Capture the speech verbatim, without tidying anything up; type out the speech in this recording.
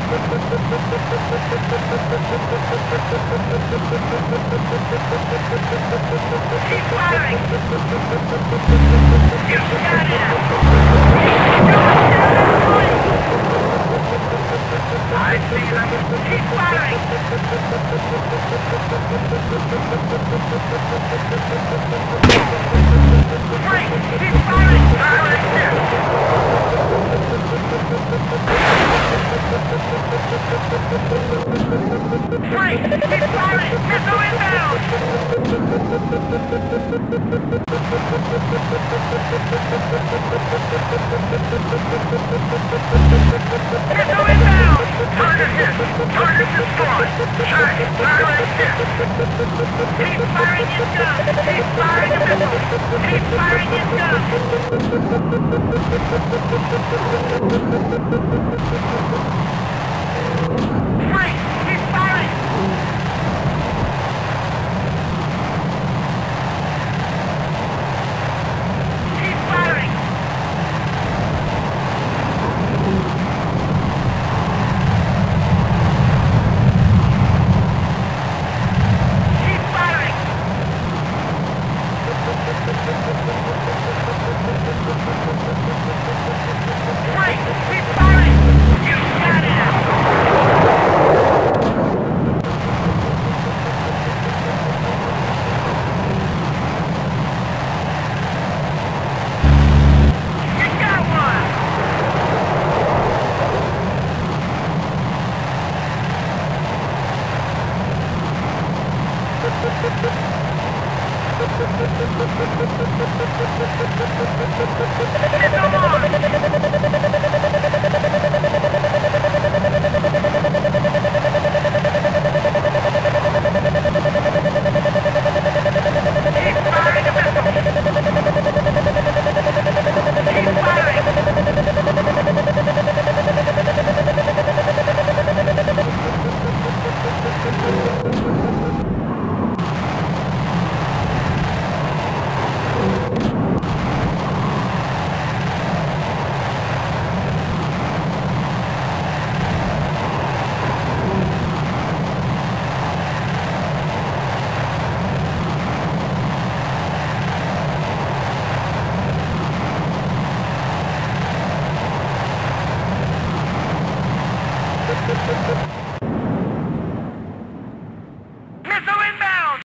Keep firing! You got it! I see them! Keep firing! Frank, keep firing! Firing here! Frank, keep firing! Missile inbound! Missile inbound! Target hit! Target destroyed! Check! Firing hit! Keep firing your gun! Keep firing a missile! Keep firing your gun!